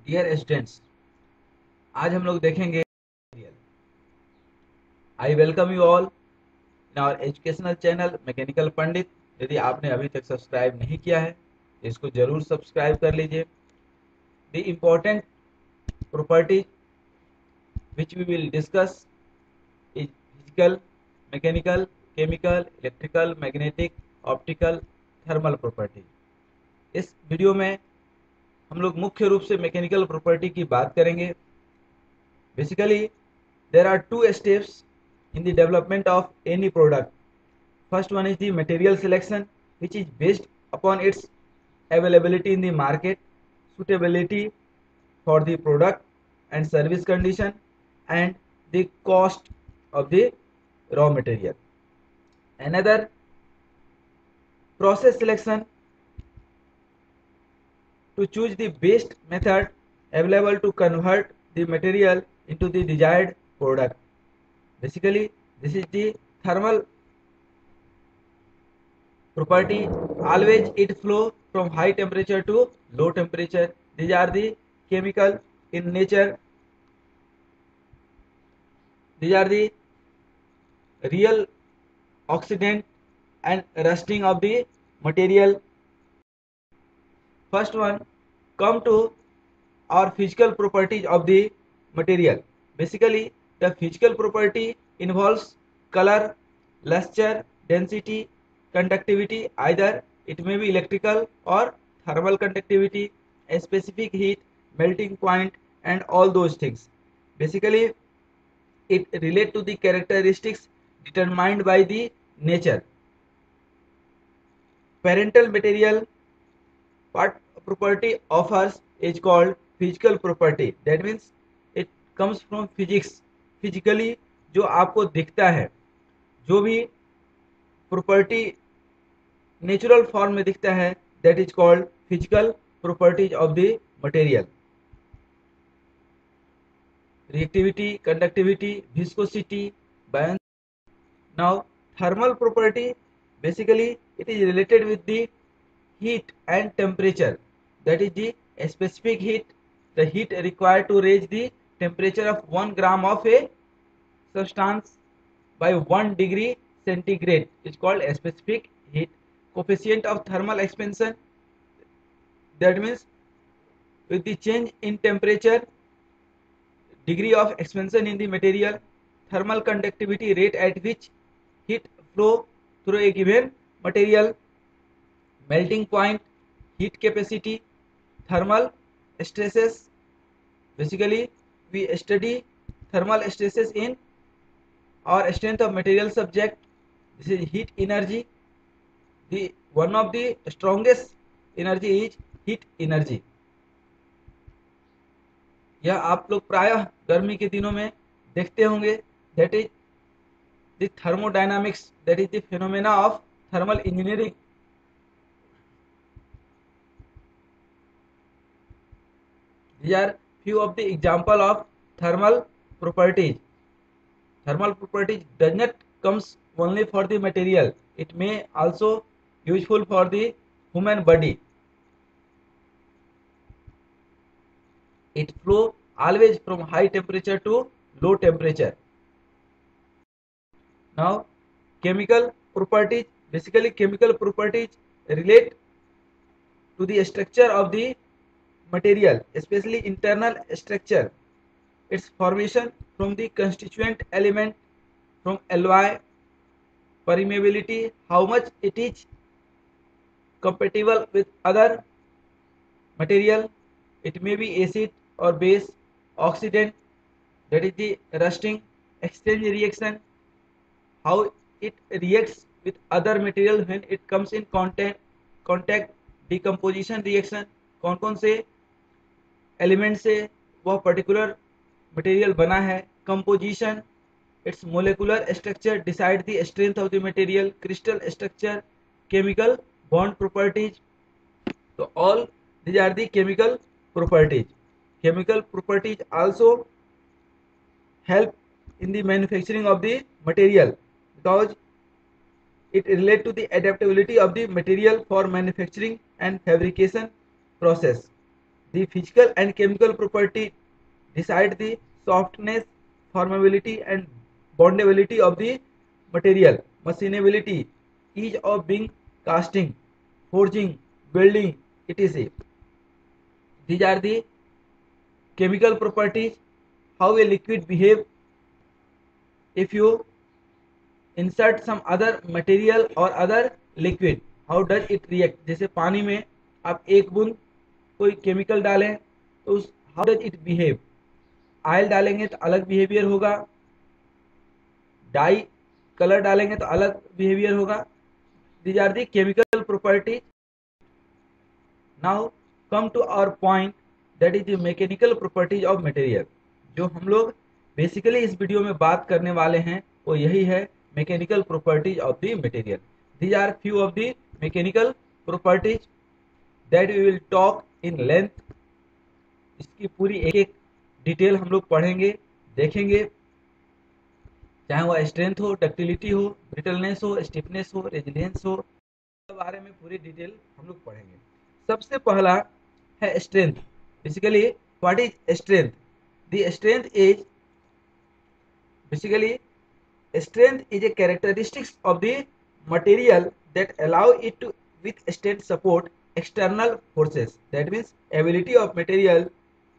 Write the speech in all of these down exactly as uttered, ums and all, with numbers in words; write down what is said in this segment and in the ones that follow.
Dear students, आज हम लोग देखेंगे I welcome you all in our educational channel mechanical Pandit. यदि आपने अभी तक सब्सक्राइब नहीं किया है तो इसको जरूर सब्सक्राइब कर लीजिए। The important properties which we will discuss is physical, mechanical, chemical, electrical, magnetic, optical, thermal property. इस वीडियो में हम लोग मुख्य रूप से मैकेनिकल प्रॉपर्टी की बात करेंगे। Basically there are two steps in the development of any product. First one is the material selection, which is based upon its availability in the market, suitability for the product and service condition, and the cost of the raw material. Another process selection to choose the best method available to convert the material into the desired product. Basically, this is the thermal property. Always it flow from high temperature to low temperature. These are the chemical in nature. These are the real oxidant and rusting of the material. First one, come to our physical properties of the material. Basically, the physical property involves color, luster, density, conductivity. Either it may be electrical or thermal conductivity, a specific heat, melting point, and all those things. Basically, it relate to the characteristics determined by the nature. Parental material, what property offers is called physical property. That means it comes from physics. Physically जो आपको दिखता है, जो भी property natural form में दिखता है, that is called physical properties of the material. Reactivity, conductivity, viscosity, buoyancy. Now thermal property, basically it is related with the heat and temperature. That is the specific heat, the heat required to raise the temperature of one gram of a substance by one degree centigrade is called a specific heat. Coefficient of thermal expansion, that means with the change in temperature, degree of expansion in the material. Thermal conductivity, rate at which heat flow through a given material. Melting point, heat capacity. Thermal stresses, basically we study thermal stresses in our strength of material subject. This is heat energy. The one of the strongest energy is heat energy. यह आप लोग प्रायः गर्मी के दिनों में देखते होंगे. That is the thermodynamics, that is the phenomena of thermal engineering. These are few of the example of thermal properties. Thermal properties does not comes only for the material. It may also useful for the human body. It flow always from high temperature to low temperature. Now chemical properties, basically chemical properties relate to the structure of the material, especially internal structure, its formation from the constituent element, from alloy, permeability, how much it is compatible with other material. It may be acid or base, oxidant, that is the rusting, exchange reaction, how it reacts with other material when it comes in contact, contact, decomposition reaction, कौन कौन से element से वह particular material बना है. Composition, its molecular structure decide the strength of the material. Crystal structure, chemical bond properties. So all these are the chemical properties. Chemical properties also help in the manufacturing of the material because it relate to the adaptability of the material for manufacturing and fabrication process. The physical and chemical property decide the softness, formability and bondability of the material, machinability, ease of being casting, forging, welding, et cetera. These are the chemical properties, how a liquid behave if you insert some other material or other liquid, how does it react. जैसे पानी में आप एक बूंद कोई chemical डालें तो उस how does it behave, oil डालेंगे तो अलग बिहेवियर होगा, डाई कलर डालेंगे तो अलग बिहेवियर होगा. These are the chemical property. Now come to our point, that is the mechanical properties of material. जो हम लोग बेसिकली इस वीडियो में बात करने वाले हैं वो यही है, mechanical properties of the material. These are few of the mechanical properties that we will talk in length. इसकी पूरी एक एक डिटेल हम लोग पढ़ेंगे, देखेंगे, चाहे वह स्ट्रेंथ हो, डक्टिलिटी हो, ब्रिटलनेस हो, स्टिफनेस हो, रेजिलियंस हो, सब बारे में पूरी डिटेल हम लोग पढ़ेंगे. सबसे पहला है strength. Basically what is strength? The strength is basically strength is a characteristics of the material that allow it to withstand support external forces. That means ability of material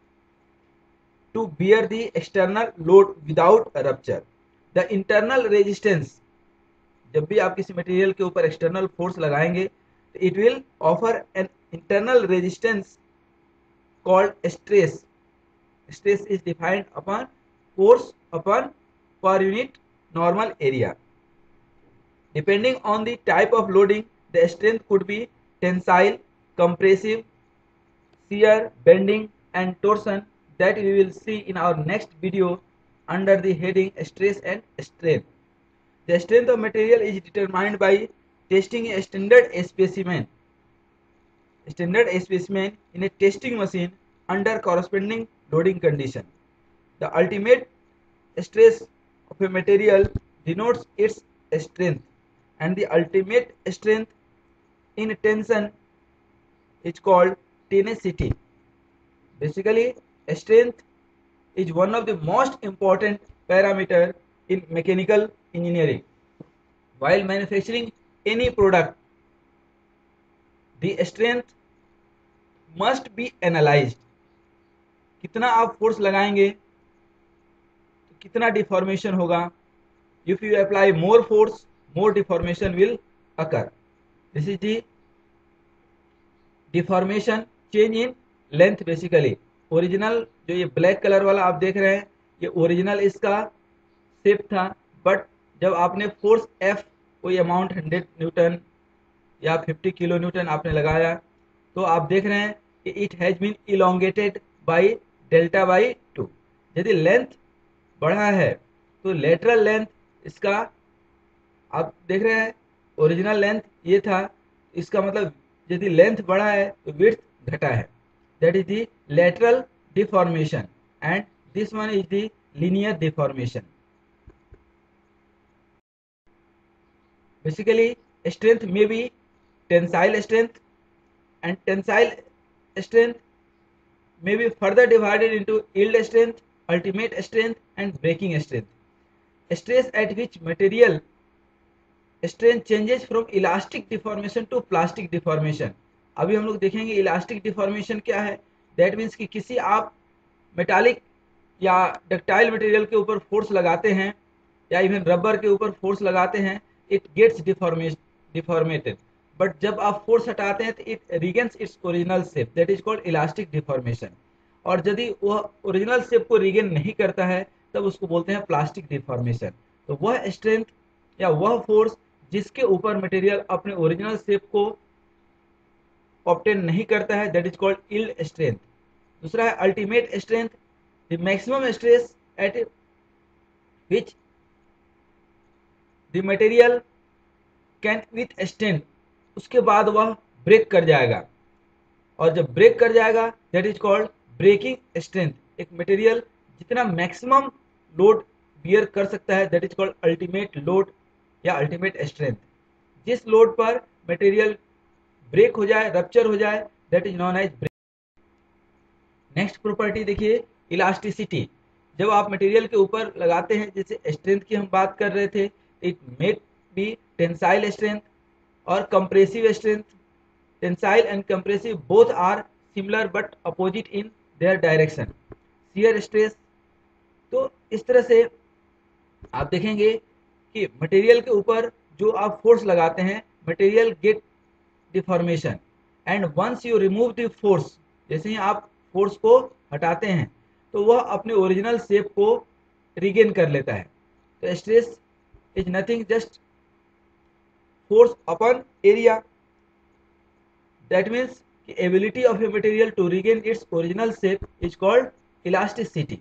to bear the external load without rupture. The internal resistance, जब भी आप किसी material के ऊपर external force लगाएंगे it will offer an internal resistance called stress. Stress is defined upon force upon per unit normal area. Depending on the type of loading, the strength could be tensile, compressive, shear, bending and torsion that we will see in our next video under the heading stress and strain. The strength of material is determined by testing a standard specimen standard specimen in a testing machine under corresponding loading condition. The ultimate stress of a material denotes its strength, and the ultimate strength in tension is called tenacity. Basically, strength is one of the most important parameter in mechanical engineering. While manufacturing any product, the strength must be analyzed. कितना आप force लगाएंगे कितना deformation होगा. If you apply more force, more deformation will occur. This is the deformation change in length. Basically original जो ये black colour वाला आप देख रहे हैं, ये ओरिजिनल इसका शेप था, बट जब आपने फोर्स एफ कोई अमाउंट हंड्रेड न्यूटन या फिफ्टी किलो न्यूटन आपने लगाया तो आप देख रहे हैं कि it has been elongated by delta by two. यदि लेंथ बढ़ा है तो लेटरल लेंथ इसका आप देख रहे हैं, ओरिजिनल लेंथ ये था, इसका मतलब यदि लेंथ बढ़ा है तो विड्थ घटा है. That is the lateral deformation and this one is the linear deformation. Basically strength may be tensile strength and tensile strength may be further divided into yield strength, ultimate strength and breaking strength. Stress at which material strength changes from elastic deformation to plastic deformation. अभी हम लोग देखेंगे elastic deformation क्या है. That means कि किसी आप metallic या डक्टाइल मटेरियल के ऊपर फोर्स लगाते हैं या इवन रबर के ऊपर फोर्स लगाते हैं, इट गेट्स डिफॉर्मेटेड. बट जब आप फोर्स हटाते हैं तो it regains its original shape, that is called elastic deformation. और यदि वह ओरिजिनल शेप को रिगेन नहीं करता है तब उसको बोलते हैं प्लास्टिक डिफॉर्मेशन. तो वह स्ट्रेंथ या वह फोर्स जिसके ऊपर मटेरियल अपने ओरिजिनल शेप को ऑब्टेन नहीं करता है, that is called yield strength. दूसरा है ultimate strength, the maximum stress at which the material can withstand. उसके बाद वह ब्रेक कर जाएगा, और जब ब्रेक कर जाएगा that is called breaking strength. एक मटेरियल जितना मैक्सिमम लोड बियर कर सकता है that is called ultimate load या अल्टीमेट स्ट्रेंथ. जिस लोड पर मटेरियल ब्रेक हो जाए, रप्चर हो जाए, that is known as break. Next property देखिए इलास्टिसिटी। जब आप मटेरियल के ऊपर लगाते हैं, जैसे स्ट्रेंथ की हम बात कर रहे थे, it may be tensile strength और compressive strength. Tensile and compressive both are similar but opposite in their direction. Shear stress, तो इस तरह से आप देखेंगे कि मटेरियल के ऊपर जो आप फोर्स लगाते हैं, material get deformation and once you remove the force, जैसे ही आप फोर्स को हटाते हैं तो वह अपने ओरिजिनल शेप को रिगेन कर लेता है। तो stress is nothing just force upon area. That means ability of a material to regain its original shape is called elasticity.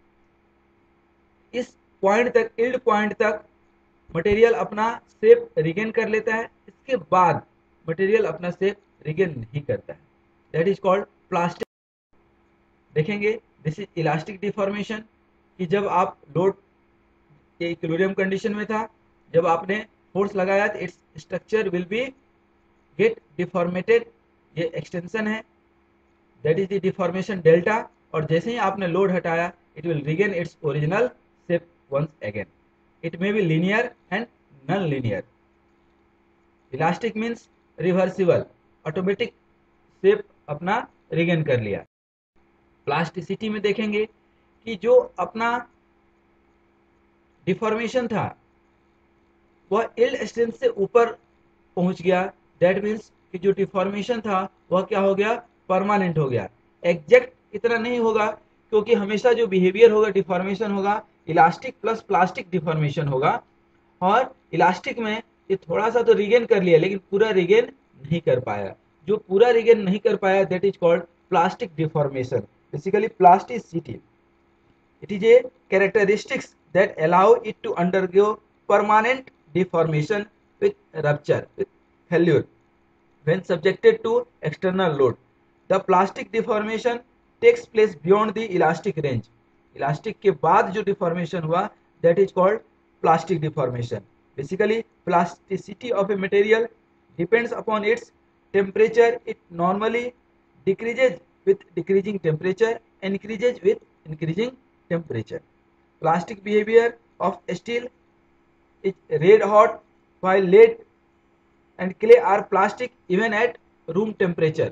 इस पॉइंट तक, इल्ड पॉइंट तक मटेरियल अपना शेप रिगेन कर लेता है, इसके बाद मटेरियल अपना शेप रिगेन नहीं करता है। That is called plastic. देखेंगे दिस इज इलास्टिक डिफॉर्मेशन, कि जब आप लोड इक्विलिब्रियम कंडीशन में था, जब आपने फोर्स लगाया तो its structure will be get deformated, ये एक्सटेंशन है, that is the deformation delta. और जैसे ही आपने लोड हटाया it will regain its original shape once again. It may be linear and non linear. Elastic means reversible, automatic shape अपना regain कर लिया। प्लास्टिसिटी में देखेंगे कि जो अपना डिफॉर्मेशन था वह इल्ड स्ट्रेंथ से ऊपर पहुंच गया। दैट मीन्स कि जो डिफॉर्मेशन था वह क्या हो गया, परमानेंट हो गया। एग्जैक्ट इतना नहीं होगा, क्योंकि हमेशा जो बिहेवियर होगा, डिफॉर्मेशन होगा, इलास्टिक प्लस प्लास्टिक डिफॉर्मेशन होगा। और इलास्टिक में ये थोड़ा सा तो रिगेन कर लिया, लेकिन पूरा रिगेन नहीं कर पाया। जो पूरा रिगेन नहीं कर पाया that is called plastic deformation, basically plasticity. It is a characteristics that allow it to undergo permanent deformation with rupture, with failure when subjected to external load. The plastic deformation takes place beyond the elastic range. Elastic के बाद जो deformation हुआ that is called plastic deformation. Basically, plasticity of a material depends upon its temperature. It normally decreases with decreasing temperature, increases with increasing temperature. Plastic behavior of steel is red hot, while lead and clay are plastic even at room temperature.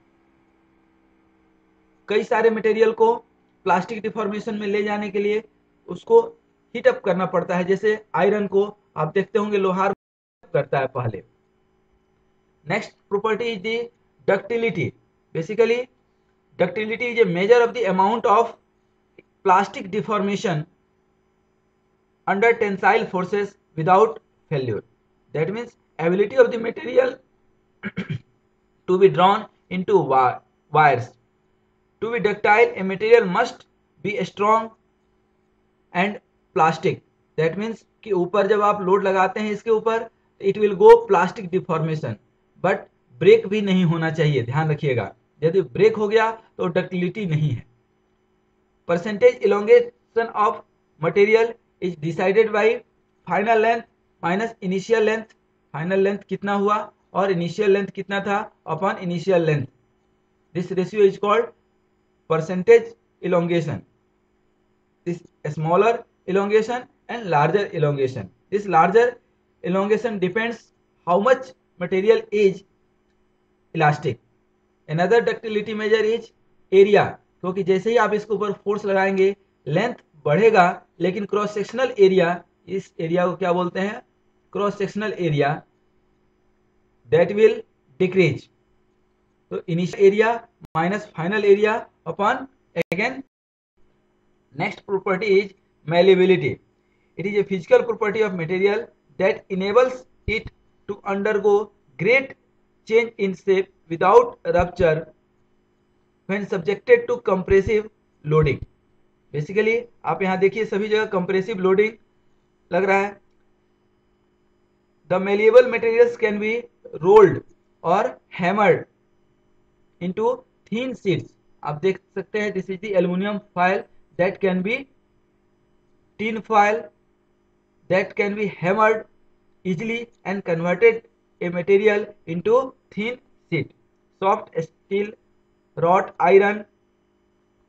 कई सारे material को plastic deformation में ले जाने के लिए उसको heat up करना पड़ता है। जैसे आयरन को आप देखते होंगे लोहार करता है पहले। Next property is the ductility. Basically ductility is a measure of the amount of plastic deformation under tensile forces without failure. That means ability of the material to be drawn into wires. To be ductile, a material must be strong and plastic. That means कि ऊपर जब आप load लगाते हैं इसके ऊपर it will go plastic deformation, but break भी नहीं होना चाहिए, ध्यान रखिएगा। यदि ब्रेक हो गया तो डक्टिलिटी नहीं है। Percentage elongation of material is decided by final length minus initial length. Final length कितना हुआ और initial length कितना था upon initial length. This ratio is called percentage elongation. This smaller elongation and larger elongation. This larger elongation depends how much material is elastic. Another ductility measure is area. क्योंकि जैसे ही आप इसके ऊपर force लगाएंगे length बढ़ेगा, लेकिन cross sectional area, इस एरिया को क्या बोलते हैं, cross sectional area, that will decrease. तो initial area minus final area upon again. Next property is malleability. It is a physical property of material that enables it to undergo great change in shape without rupture when subjected to compressive loading. Basically आप यहाँ देखिए सभी जगह compressive loading लग रहा है। The malleable materials can be rolled or hammered into thin sheets. आप देख सकते हैं this is the aluminum foil that can be tin foil that can be hammered easily and converted a material into thin sheet. Soft steel, wrought iron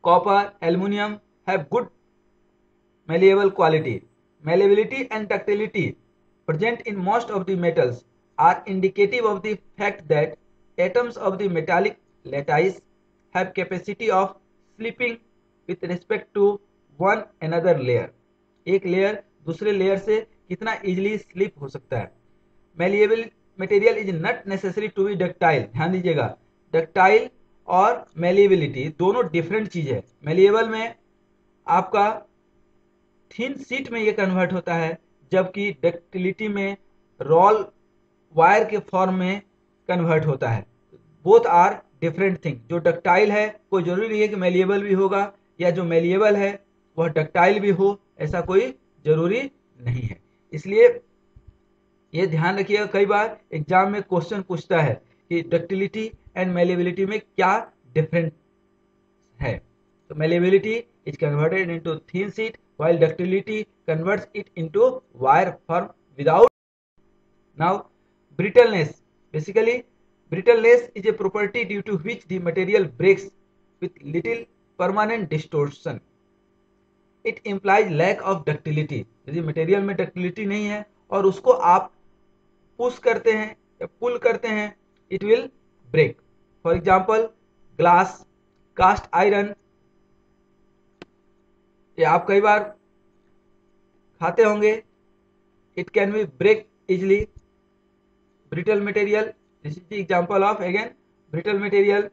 copper, aluminum have good malleable quality. Malleability and ductility present in most of the metals are indicative of the fact that atoms of the metallic lattice have capacity of slipping with respect to one another layer. एक layer दूसरे layer से कितना easily slip हो सकता है. Malleable material is not necessary to be ductile. ध्यान दीजिएगा, ductile और malleability दोनों डिफरेंट चीज है. Malleable में आपका थिन सीट में ये कन्वर्ट होता है, जबकि डक्टिलिटी में रोल वायर के फॉर्म में कन्वर्ट होता है. Both are different thing. जो डक्टाइल है कोई जरूरी नहीं है कि मेलिएबल भी होगा, या जो मेलिएबल है वह डक्टाइल भी हो, ऐसा कोई जरूरी नहीं है. इसलिए ये ध्यान रखिएगा, कई बार एग्जाम में क्वेश्चन पूछता है कि डक्टिलिटी एंड मेलिएबिलिटी में क्या डिफरेंस है. तो malleability is converted into thin sheet while ductility converts it into wire form without. Now brittleness, basically brittleness is a property due to which the material breaks with little permanent distortion. It implies lack of ductility. यदि material में ductility नहीं है और उसको आप push करते हैं या पुल करते हैं, it will break. For example, glass, cast iron, ये आप कई बार खाते होंगे. It can be break easily. Brittle material, this is the example of again brittle material.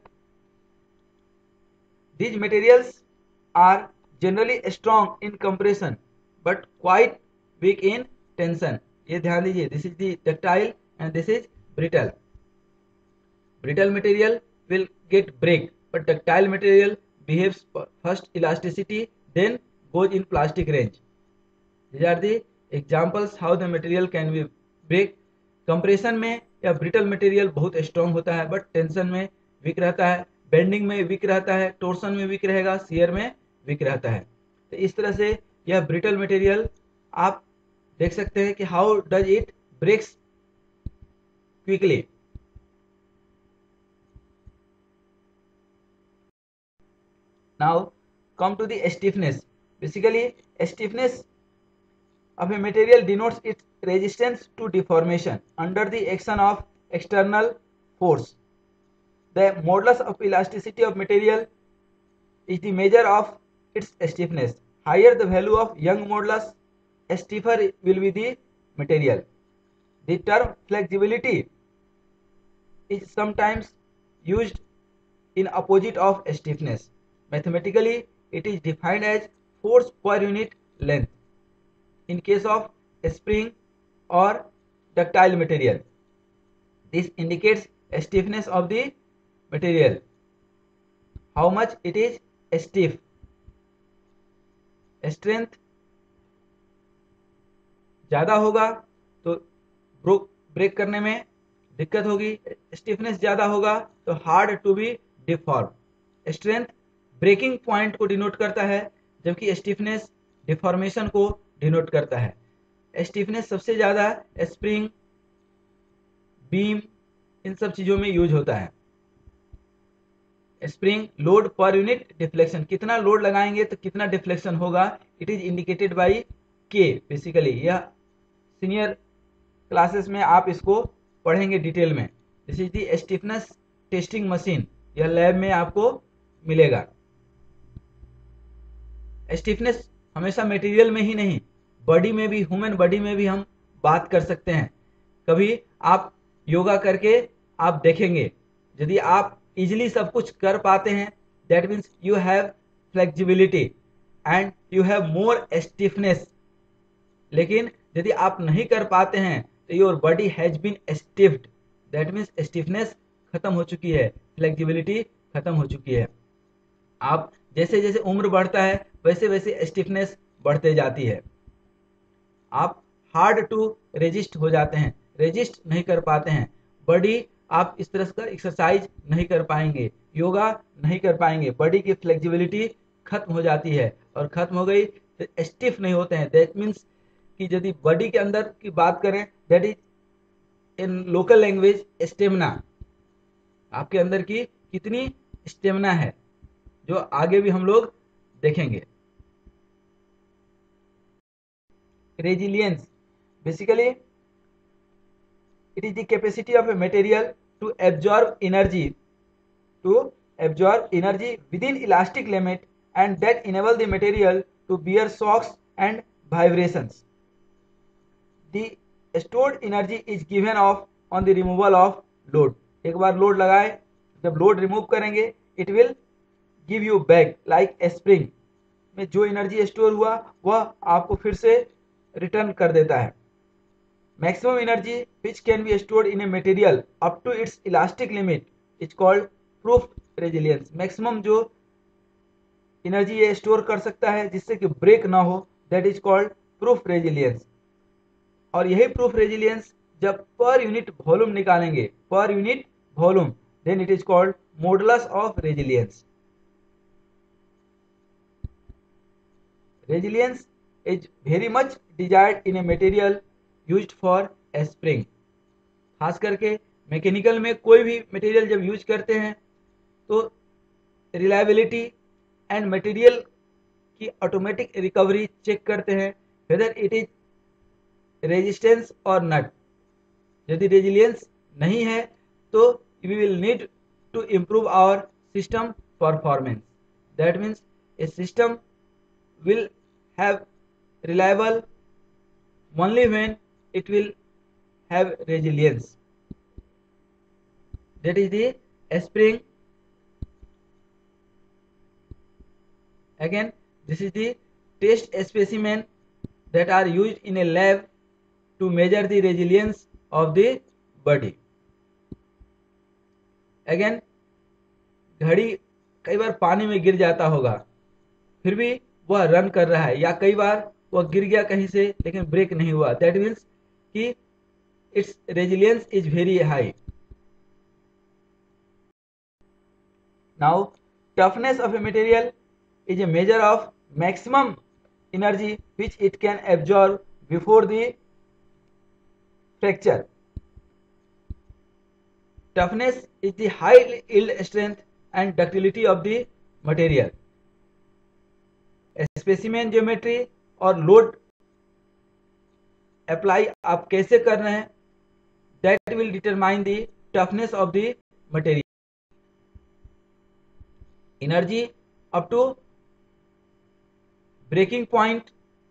These materials are generally strong in compression but quite weak in tension. ये ध्यान दीजिए, this is the ductile and this is brittle. Brittle material will get break but ductile material behaves first elasticity then goes in plastic range. These are the examples how the material can be break. Compression में या brittle material बहुत strong होता है but tension में week रहता है, bending में week रहता है, टोर्सन में वीक रहेगा, शियर में वीक रहता है. तो इस तरह से यह ब्रिटल मटेरियल आप देख सकते हैं कि how does it breaks quickly. Now come to the stiffness. Basically stiffness of a material denotes its resistance to deformation under the action of external force. The modulus of elasticity of material is the measure of its stiffness. Higher the value of Young modulus, stiffer will be the material. The term flexibility is sometimes used in opposite of stiffness. Mathematically it is defined as force per unit length in case of spring or ductile material. This indicates stiffness of the material, how much it is stiff. Strength ज्यादा होगा तो break करने में दिक्कत होगी, stiffness ज्यादा होगा तो hard to be deform. Strength breaking point को डिनोट करता है, जबकि स्टिफनेस डिफॉर्मेशन को डिनोट करता है. स्टिफनेस सबसे ज्यादा स्प्रिंग, बीम, इन सब चीजों में यूज होता है. स्प्रिंग लोड पर यूनिट डिफ्लेक्शन, कितना लोड लगाएंगे तो कितना डिफ्लेक्शन होगा, it is indicated by K. Basically यह सीनियर क्लासेस में आप इसको पढ़ेंगे डिटेल में. This is the stiffness testing machine, यह लैब में आपको मिलेगा. स्टिफनेस हमेशा मटेरियल में ही नहीं, बॉडी में भी, ह्यूमन बॉडी में भी हम बात कर सकते हैं. कभी आप योगा करके आप देखेंगे, यदि आप इजिली सब कुछ कर पाते हैं, that means you have flexibility and you have more stiffness. लेकिन यदि आप नहीं कर पाते हैं तो your body has been stiffed, that means stiffness खत्म हो चुकी है, फ्लेक्सिबिलिटी खत्म हो चुकी है. आप जैसे जैसे उम्र बढ़ता है वैसे वैसे स्टिफनेस बढ़ते जाती है. आप हार्ड टू रेजिस्ट हो जाते हैं, रेजिस्ट नहीं कर पाते हैं. बॉडी आप इस तरह का एक्सरसाइज नहीं कर पाएंगे, योगा नहीं कर पाएंगे, बॉडी की फ्लेक्सिबिलिटी खत्म हो जाती है. और खत्म हो गई तो स्टिफ नहीं होते हैं. दैट मीन्स कि यदि बॉडी के अंदर की बात करें, that is in local language stamina. आपके अंदर की कितनी स्टेमिना है, जो आगे भी हम लोग देखेंगे। Resilience basically it is the capacity of a material to absorb energy to absorb energy within elastic limit and that enable the material to bear shocks and vibrations. The stored energy is given off on the removal of load. एक बार load लगाए, जब load remove करेंगे it will give you back like a spring में जो energy store हुआ वह आपको फिर से रिटर्न कर देता है। Maximum energy which can be stored in a material up to its elastic limit is called proof resilience. Maximum जो एनर्जी ये स्टोर कर सकता है जिससे कि ब्रेक ना हो, that is called proof resilience. और यही प्रूफ रेजिलियंस जब पर यूनिट वॉल्यूम निकालेंगे, पर unit volume, then it is called modulus of resilience. Resilience is very much desired in a material used for a spring. खास करके मैकेनिकल में कोई भी मटेरियल जब यूज करते हैं तो रिलायबिलिटी एंड मटेरियल की ऑटोमेटिक रिकवरी चेक करते हैं वेदर इट इज रेजिस्टेंस और नट। यदि रेजिलियंस नहीं है तो we will need to improve our system performance. That means a system will have reliable only when it will have resilience. That is the spring. Again, this is the test specimen that are used in a lab to measure the resilience of the body. Again, घड़ी कई बार पानी में गिर जाता होगा फिर भी वह रन कर रहा है, या कई बार वह गिर गया कहीं से लेकिन ब्रेक नहीं हुआ, दैट मीन्स कि its resilience is very high. Now toughness of a material is a measure of maximum energy which it can absorb before the fracture. Toughness is the high yield strength and ductility of the material. Specimen geometry और load apply आप कैसे कर रहे हैं, that will determine the toughness of the material. Energy up to breaking point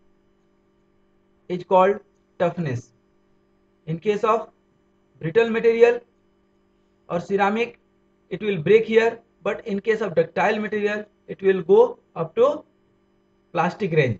is called toughness. In case of brittle material और ceramic it will break here, but in case of ductile material it will go up to plastic range.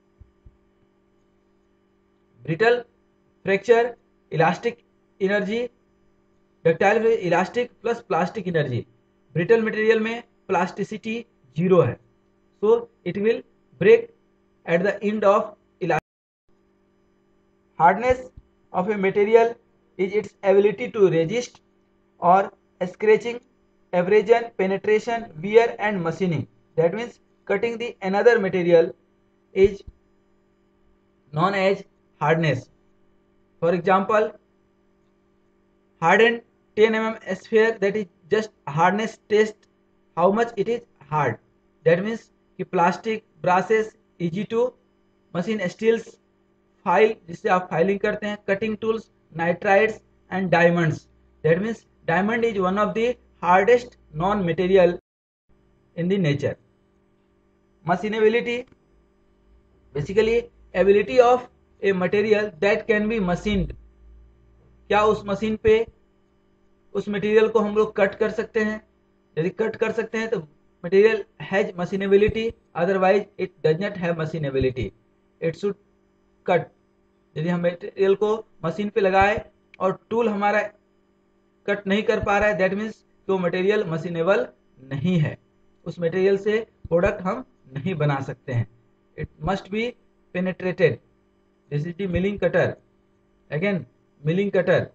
Brittle, fracture, elastic energy, ductile में elastic plus plastic energy। brittle material में plasticity zero है, so it will break at the end of elastic। hardness of a material is its ability to resist or scratching, abrasion, penetration, wear and machining. That means cutting the another material is known as hardness. For example, hardened ten millimeter sphere, that is just hardness test how much it is hard. That means कि plastic, brasses, easy to machine, steels, file जिससे आप filing करते हैं, cutting tools, nitrides and diamonds. That means diamond is one of the hardest known material in the nature. Machinability basically ability of a material that can be machined. क्या उस machine पे उस material को हम लोग cut कर सकते हैं? यदि कट कर सकते हैं तो material has machinability, otherwise it does not have machinability. It should cut. यदि हम मटेरियल को मशीन पे लगाए और टूल हमारा कट नहीं कर पा रहा है, दैट मीन्स वो मटेरियल मशीनेबल नहीं है, उस मटेरियल से प्रोडक्ट हम नहीं बना सकते हैं। It must be penetrated. This is the milling cutter. Again milling cutter,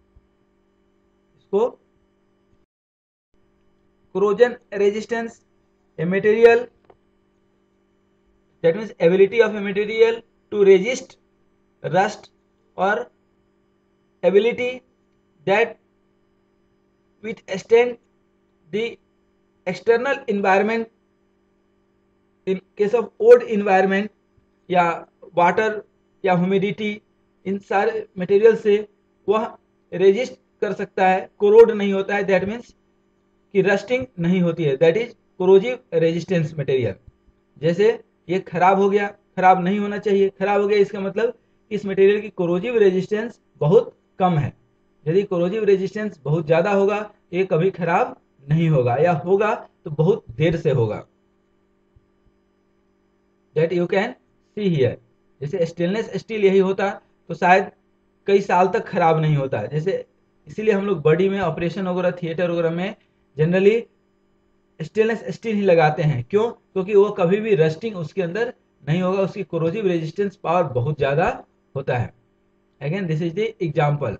इसको corrosion resistance, a material, that means ability of a material to resist rust or ability that withstand the external environment in case of old environment या water या humidity, इन सारे material से वह resist कर सकता है, कोरोड नहीं होता है, दैट मीन्स कि रस्टिंग नहीं होती है, that is corrosive resistance material. जैसे ये खराब हो गया, खराब नहीं होना चाहिए, खराब हो गया इसका मतलब इस मटेरियल की कोरोजिव रेजिस्टेंस बहुत कम है। यदि कोरोजिव रेजिस्टेंस बहुत ज़्यादा होगा तो ये कभी खराब नहीं होगा, या होगा तो बहुत देर से होगा, that you can see here. जैसे स्टेनलेस स्टील यही होता तो शायद कई साल तक खराब नहीं होता। जैसे इसीलिए हम लोग बॉडी में ऑपरेशन वगैरह, थिएटर वगैरह में जनरली स्टेनलेस स्टील ही लगाते हैं। क्यों? क्योंकि वो कभी भी रस्टिंग उसके अंदर नहीं होगा, उसकी कोरोजिव रेजिस्टेंस पावर बहुत ज़्यादा होता है। Again this is the example.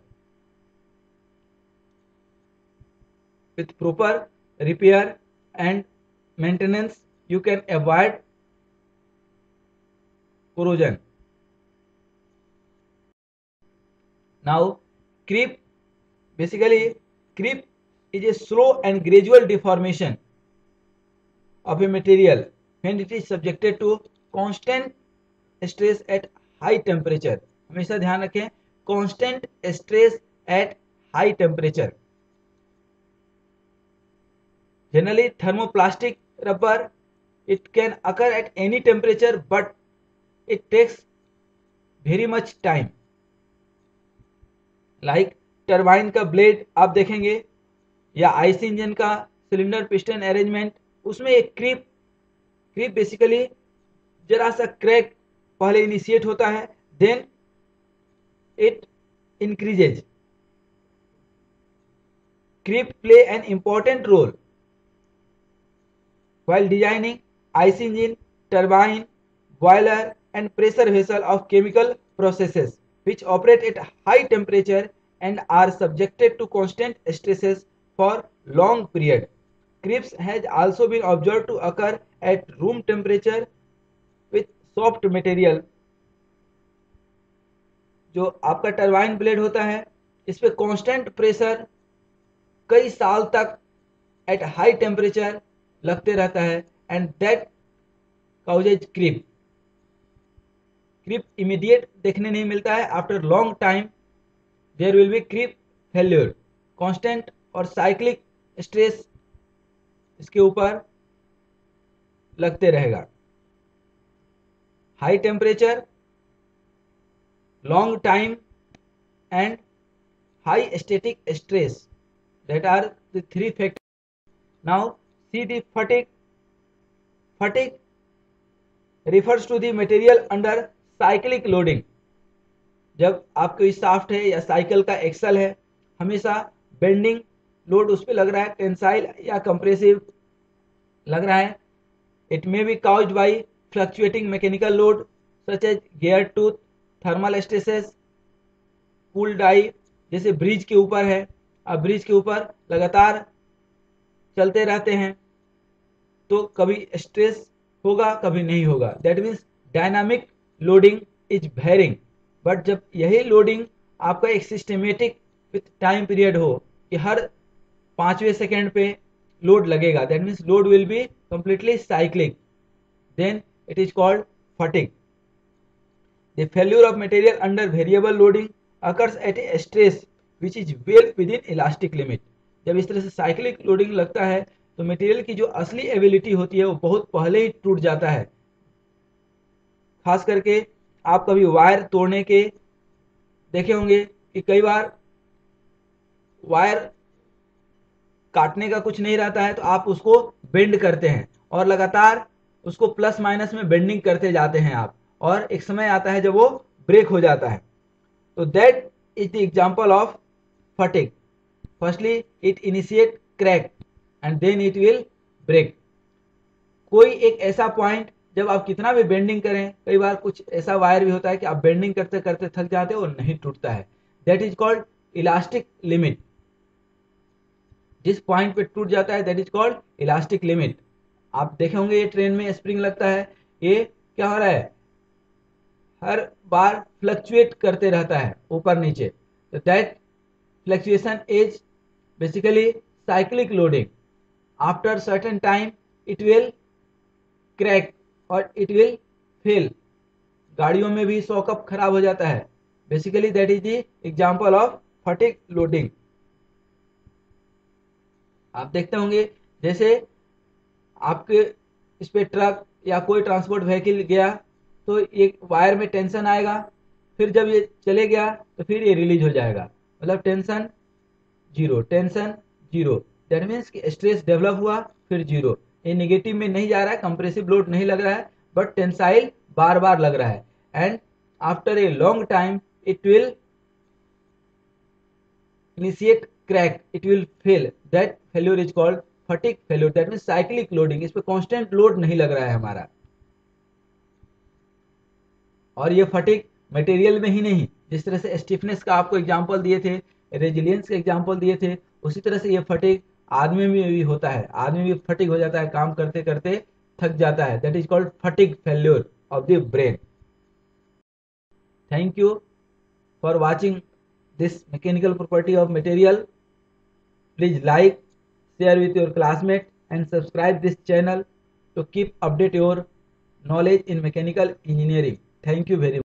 With proper repair and maintenance you can avoid corrosion. Now creep, basically creep is a slow and gradual deformation of a material when it is subjected to constant stress at high temperature. हमेशा ध्यान रखें, constant stress at high temperature. Generally thermoplastic rubber, it can occur at any temperature but it takes very much time. Like like turbine का blade आप देखेंगे या IC engine का cylinder piston arrangement, उसमें एक क्रीप क्रीप बेसिकली जरा सा crack पहले इनिशिएट होता है, then it increases. Creep play an important role while designing I C engine, turbine, boiler and pressure vessel of chemical processes which operate at high temperature and are subjected to constant stresses for long period. Creeps has also been observed to occur at room temperature with soft material. जो आपका turbine blade होता है इस पे constant pressure कई साल तक at high temperature लगते रहता है, and that causes creep. Creep immediate देखने नहीं मिलता है, after long time there will be creep failure. Constant और साइक्लिक स्ट्रेस इसके ऊपर लगते रहेगा। High temperature, long time and high static stress, that are the three factors. Now see the fatigue. Fatigue refers to the material under cyclic loading. जब आपको shaft है या cycle का एक्सल है, हमेशा बेंडिंग लोड उस पर लग रहा है, टेंसाइल या कंप्रेसिव लग रहा है। It may be caused by fluctuating mechanical load such as gear tooth, thermal stresses, cool die, जैसे ब्रिज के ऊपर है, अब ब्रिज के ऊपर लगातार चलते रहते हैं तो कभी स्ट्रेस होगा कभी नहीं होगा, that means dynamic loading is varying. But जब यही लोडिंग आपका एक सिस्टमेटिक विथ टाइम पीरियड हो कि हर पाँचवें सेकेंड पे लोड लगेगा, that means load will be completely cyclic, then it is called fatigue. The failure of material under variable loading occurs at a stress which is well within elastic limit. जब इस तरह से cyclic loading लगता है तो material की जो असली एबिलिटी होती है वो बहुत पहले ही टूट जाता है। खास करके आप कभी वायर तोड़ने के देखे होंगे कि कई बार वायर काटने का कुछ नहीं रहता है तो आप उसको बेंड करते हैं और लगातार उसको प्लस माइनस में बेंडिंग करते जाते हैं आप, और एक समय आता है जब वो ब्रेक हो जाता है। So that is the example of fatigue. Firstly, it initiate crack and then it will break. कोई एक ऐसा पॉइंट जब आप कितना भी बेंडिंग करें, कई बार कुछ ऐसा वायर भी होता है कि आप बेंडिंग करते करते थक जाते हो और नहीं टूटता है, that is called elastic limit. जिस पॉइंट पे टूट जाता है that is called elastic limit. आप देखे होंगे ये ट्रेन में स्प्रिंग लगता है, ये क्या हो रहा है, हर बार फ्लक्चुएट करते रहता है ऊपर नीचे, तो that fluctuation is basically cyclic loading. After certain time it will crack और इट विल फेल। गाड़ियों में भी शॉकअप खराब हो जाता है। Basically that is the example of fatigue loading. आप देखते होंगे जैसे आपके इस पे ट्रक या कोई ट्रांसपोर्ट व्हीकल गया तो एक वायर में टेंशन आएगा, फिर जब ये चले गया तो फिर ये रिलीज हो जाएगा, मतलब tension zero, tension zero. That means कि स्ट्रेस डेवलप हुआ फिर जीरो। ये निगेटिव में नहीं जा रहा है, कंप्रेसिव लोड नहीं लग रहा है, बट टेंसाइल बार बार लग रहा है। And after a long time it will initiate crack, it will fail. That failure is called fatigue failure. That means cyclic loading. इस पे constant load नहीं लग रहा है हमारा। और ये फटिग मटेरियल में ही नहीं, जिस तरह से स्टिफनेस का आपको एग्जांपल दिए थे, रेजिलियंस का एग्जांपल दिए थे, उसी तरह से ये फटिग आदमी में भी होता है। आदमी भी फटिग हो जाता है, काम करते करते थक जाता है। That is called fatigue failure of the brain. Thank you for watching this mechanical property of material. Please like, share with your classmate and subscribe this channel to keep update your knowledge in mechanical engineering. Thank you very much.